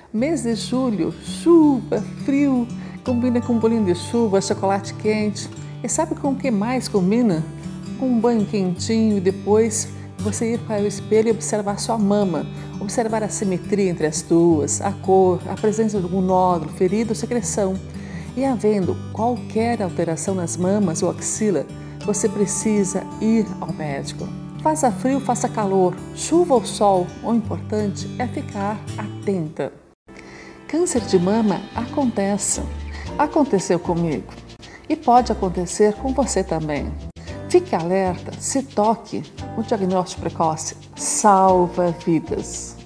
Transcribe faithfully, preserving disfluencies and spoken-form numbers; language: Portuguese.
Mês de julho, chuva, frio, combina com um bolinho de chuva, chocolate quente. E sabe com o que mais combina? Com um banho quentinho e depois você ir para o espelho e observar sua mama, observar a simetria entre as duas, a cor, a presença de algum nódulo, ferida ou secreção. E havendo qualquer alteração nas mamas ou axila, você precisa ir ao médico. Faça frio, faça calor, chuva ou sol, o importante é ficar atenta. Câncer de mama acontece. Aconteceu comigo e pode acontecer com você também. Fique alerta, se toque. O diagnóstico precoce salva vidas.